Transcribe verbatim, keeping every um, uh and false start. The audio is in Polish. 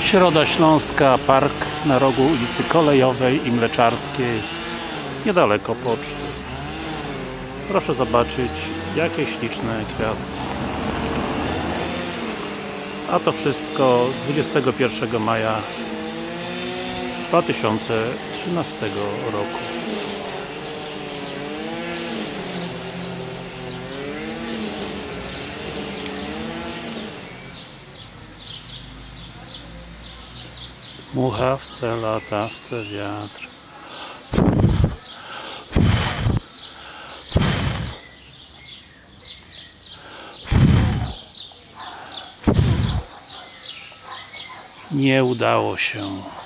Środa Śląska, park na rogu ulicy Kolejowej i Mleczarskiej, niedaleko poczty. Proszę zobaczyć, jakie śliczne kwiatki. A to wszystko dwudziestego pierwszego maja dwa tysiące trzynastego roku. Muchawce, latawce, wiatr. Nie udało się.